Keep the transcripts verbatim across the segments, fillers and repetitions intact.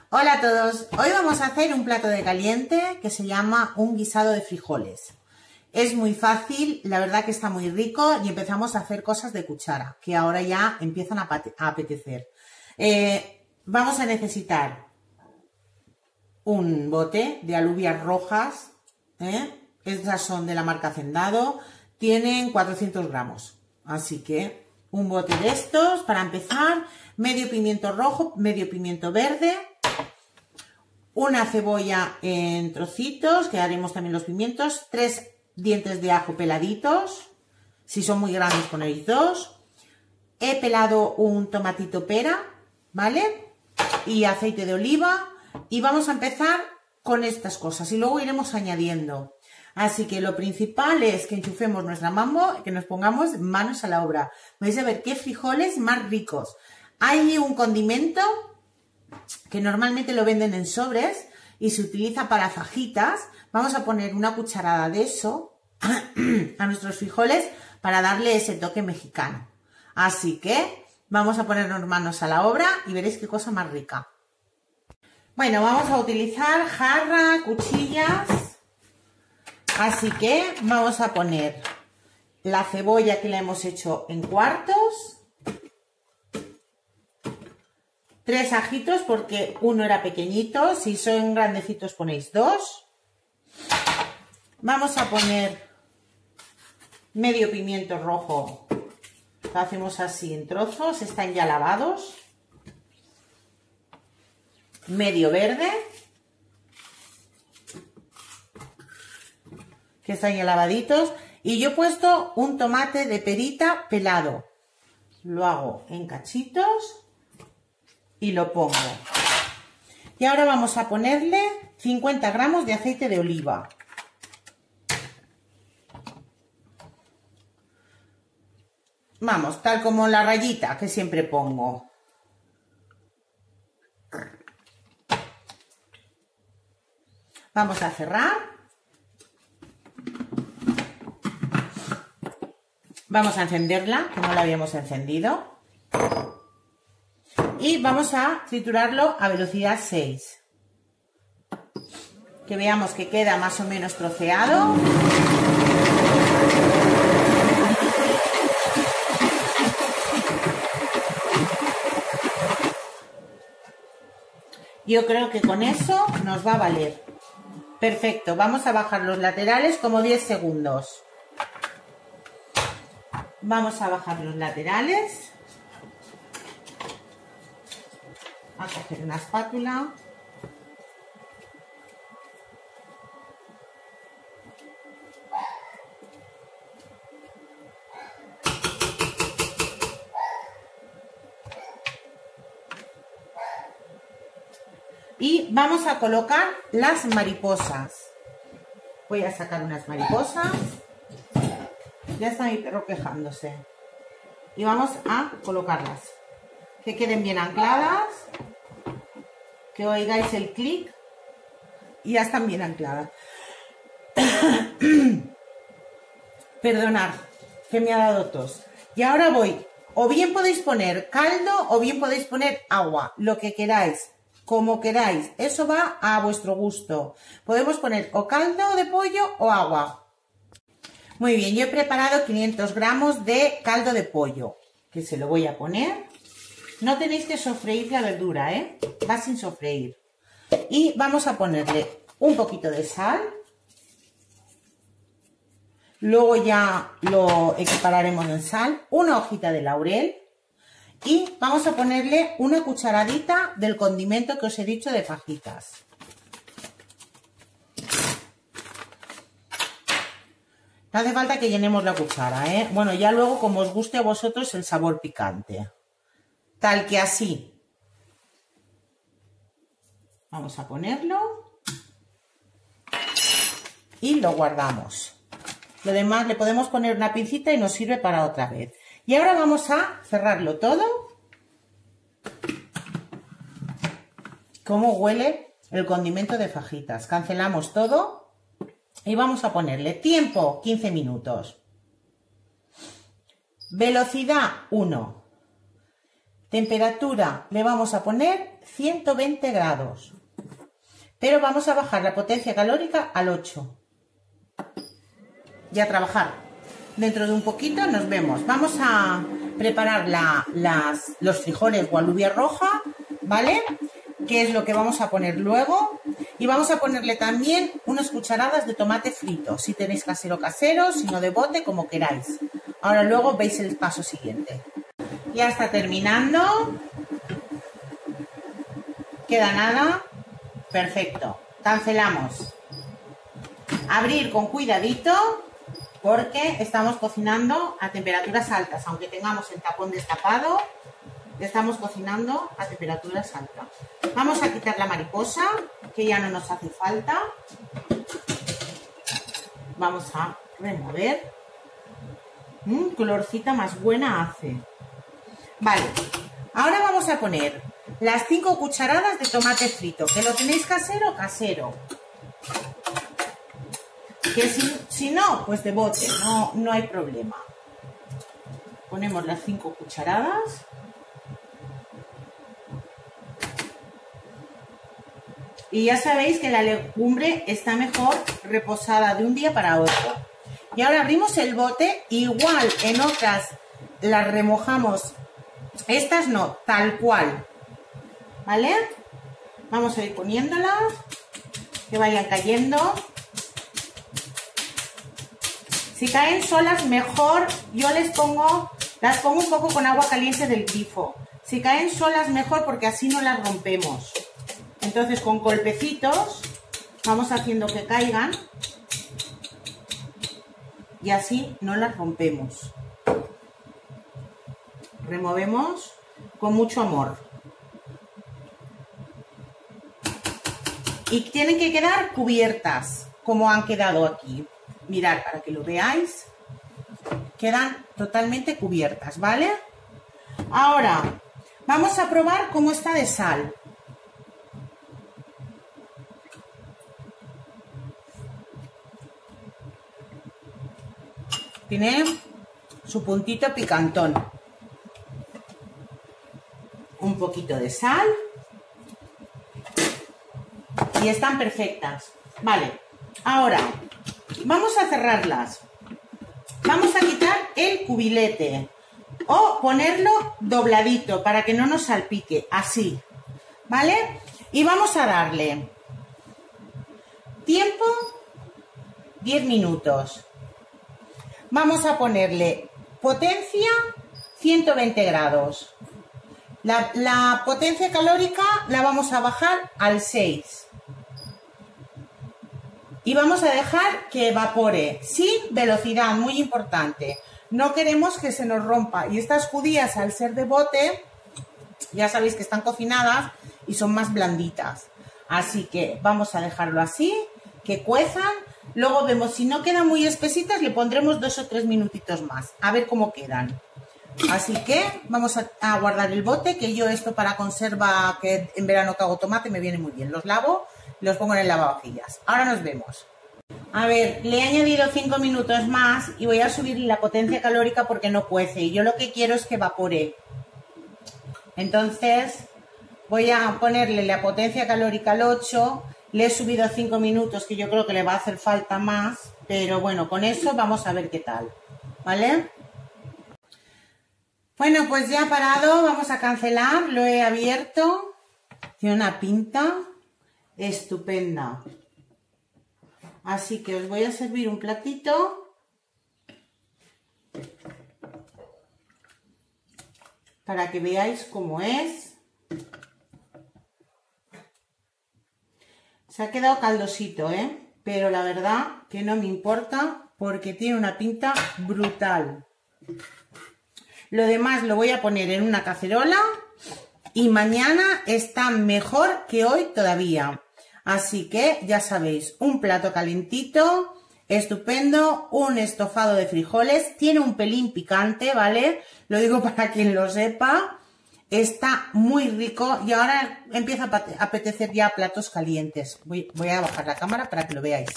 Hola a todos, hoy vamos a hacer un plato de caliente que se llama un guisado de frijoles. Es muy fácil, la verdad que está muy rico y empezamos a hacer cosas de cuchara, que ahora ya empiezan a apetecer. Eh, vamos a necesitar un bote de alubias rojas, ¿eh? Estas son de la marca Hacendado, tienen cuatrocientos gramos, así que un bote de estos para empezar, medio pimiento rojo, medio pimiento verde, una cebolla en trocitos, que haremos también los pimientos, tres dientes de ajo peladitos, si son muy grandes ponéis dos, he pelado un tomatito pera, ¿vale? Y aceite de oliva, y vamos a empezar con estas cosas y luego iremos añadiendo. Así que lo principal es que enchufemos nuestra mambo, que nos pongamos manos a la obra. Vais a ver qué frijoles más ricos. Hay un condimento que normalmente lo venden en sobres y se utiliza para fajitas. Vamos a poner una cucharada de eso a nuestros frijoles para darle ese toque mexicano. Así que vamos a ponernos manos a la obra y veréis qué cosa más rica. Bueno, vamos a utilizar jarra, cuchillas. Así que vamos a poner la cebolla que la hemos hecho en cuartos. Tres ajitos porque uno era pequeñito, si son grandecitos ponéis dos. Vamos a poner medio pimiento rojo, lo hacemos así en trozos, están ya lavados. Medio verde, que están ya lavaditos. Y yo he puesto un tomate de perita pelado, lo hago en cachitos y lo pongo. Y ahora vamos a ponerle cincuenta gramos de aceite de oliva. Vamos, tal como la rayita que siempre pongo. Vamos a cerrar. Vamos a encenderla, que no la habíamos encendido. Y vamos a triturarlo a velocidad seis. Que veamos que queda más o menos troceado. Yo creo que con eso nos va a valer. Perfecto, vamos a bajar los laterales como diez segundos. Vamos a bajar los laterales. A coger una espátula. Y vamos a colocar las mariposas. Voy a sacar unas mariposas. Ya está mi perro quejándose. Y vamos a colocarlas. Que queden bien ancladas. Que oigáis el clic. Y ya están bien ancladas. Perdonad, que me ha dado tos. Y ahora voy. O bien podéis poner caldo o bien podéis poner agua. Lo que queráis. Como queráis, eso va a vuestro gusto. Podemos poner o caldo de pollo o agua. Muy bien, yo he preparado quinientos gramos de caldo de pollo, que se lo voy a poner. No tenéis que sofreír la verdura, ¿eh? Va sin sofreír. Y vamos a ponerle un poquito de sal. Luego ya lo equipararemos en sal. Una hojita de laurel. Y vamos a ponerle una cucharadita del condimento que os he dicho de fajitas. No hace falta que llenemos la cuchara, ¿eh? Bueno, ya luego como os guste a vosotros el sabor picante. Tal que así. Vamos a ponerlo. Y lo guardamos. Lo demás le podemos poner una pincita y nos sirve para otra vez. Y ahora vamos a cerrarlo todo. ¿Cómo huele el condimento de fajitas? Cancelamos todo y vamos a ponerle tiempo quince minutos. Velocidad uno. Temperatura le vamos a poner ciento veinte grados, pero vamos a bajar la potencia calórica al ocho. Y a trabajar. Dentro de un poquito nos vemos. Vamos a preparar la, las, los frijoles o alubia roja, ¿vale? Que es lo que vamos a poner luego. Y vamos a ponerle también unas cucharadas de tomate frito, si tenéis casero casero, si no de bote, como queráis. Ahora luego veis el paso siguiente. Ya está terminando. Queda nada. Perfecto. Cancelamos. Abrir con cuidadito porque estamos cocinando a temperaturas altas. Aunque tengamos el tapón destapado, estamos cocinando a temperaturas altas. Vamos a quitar la mariposa, que ya no nos hace falta. Vamos a remover. Mmm, colorcita más buena hace. Vale, ahora vamos a poner las cinco cucharadas de tomate frito. ¿Que lo tenéis casero? Casero. Que si, si no, pues de bote, no, no hay problema. Ponemos las cinco cucharadas. Y ya sabéis que la legumbre está mejor reposada de un día para otro. Y ahora abrimos el bote. Igual en otras las remojamos. Estas no, tal cual. ¿Vale? Vamos a ir poniéndolas. Que vayan cayendo. Si caen solas, mejor. Yo les pongo, las pongo un poco con agua caliente del grifo. Si caen solas, mejor, porque así no las rompemos. Entonces, con golpecitos, vamos haciendo que caigan. Y así no las rompemos. Removemos con mucho amor. Y tienen que quedar cubiertas, como han quedado aquí. Mirad, para que lo veáis. Quedan totalmente cubiertas, ¿vale? Ahora, vamos a probar cómo está de sal. Tiene su puntito picantón. Un poquito de sal. Y están perfectas. Vale, ahora vamos a cerrarlas. Vamos a quitar el cubilete o ponerlo dobladito para que no nos salpique, así, ¿vale? Y vamos a darle tiempo diez minutos. Vamos a ponerle potencia ciento veinte grados. La, la potencia calórica la vamos a bajar al seis. Y vamos a dejar que evapore sin velocidad, muy importante. No queremos que se nos rompa. Y estas judías, al ser de bote, ya sabéis que están cocinadas y son más blanditas. Así que vamos a dejarlo así, que cuezan. Luego vemos, si no quedan muy espesitas, le pondremos dos o tres minutitos más. A ver cómo quedan. Así que vamos a, a guardar el bote, que yo esto para conserva, que en verano que hago tomate, me viene muy bien. Los lavo. Los pongo en el lavavajillas. Ahora nos vemos. A ver, le he añadido cinco minutos más y voy a subir la potencia calórica porque no cuece. Y yo lo que quiero es que evapore. Entonces, voy a ponerle la potencia calórica al ocho. Le he subido cinco minutos, que yo creo que le va a hacer falta más. Pero bueno, con eso vamos a ver qué tal. ¿Vale? Bueno, pues ya ha parado. Vamos a cancelar. Lo he abierto. Tiene una pinta estupenda. Así que os voy a servir un platito para que veáis cómo es. Se ha quedado caldosito, ¿eh? Pero la verdad que no me importa porque tiene una pinta brutal. Lo demás lo voy a poner en una cacerola y mañana está mejor que hoy todavía. Así que ya sabéis, un plato calentito, estupendo, un estofado de frijoles, tiene un pelín picante, ¿vale? Lo digo para quien lo sepa, está muy rico y ahora empieza a apetecer ya platos calientes. Voy, voy a bajar la cámara para que lo veáis.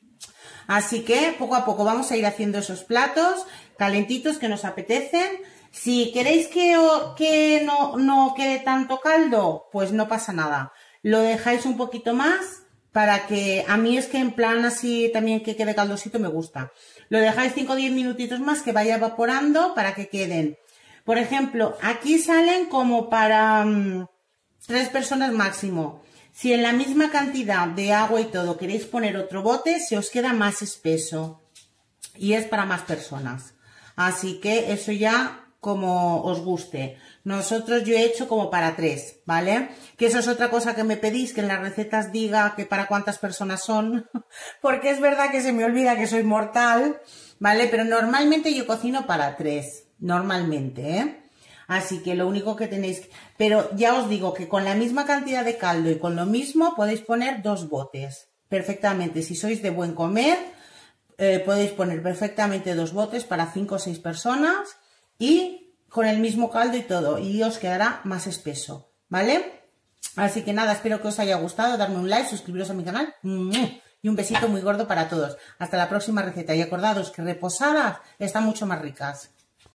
Así que poco a poco vamos a ir haciendo esos platos calentitos que nos apetecen. Si queréis que, que no, no quede tanto caldo, pues no pasa nada. Lo dejáis un poquito más para que, a mí es que en plan así también que quede caldosito me gusta. Lo dejáis cinco o diez minutitos más que vaya evaporando para que queden. Por ejemplo, aquí salen como para mmm, tres personas máximo. Si en la misma cantidad de agua y todo queréis poner otro bote, se os queda más espeso. Y es para más personas. Así que eso ya como os guste. Nosotros yo he hecho como para tres, ¿vale? Que eso es otra cosa que me pedís, que en las recetas diga que para cuántas personas son. Porque es verdad que se me olvida que soy mortal, ¿vale? Pero normalmente yo cocino para tres. Normalmente, ¿eh? Así que lo único que tenéis... Pero ya os digo que con la misma cantidad de caldo y con lo mismo podéis poner dos botes. Perfectamente. Si sois de buen comer, eh, podéis poner perfectamente dos botes para cinco o seis personas y con el mismo caldo y todo. Y os quedará más espeso, ¿vale? Así que nada, espero que os haya gustado. Darme un like, suscribiros a mi canal. Y un besito muy gordo para todos. Hasta la próxima receta. Y acordados que reposadas están mucho más ricas.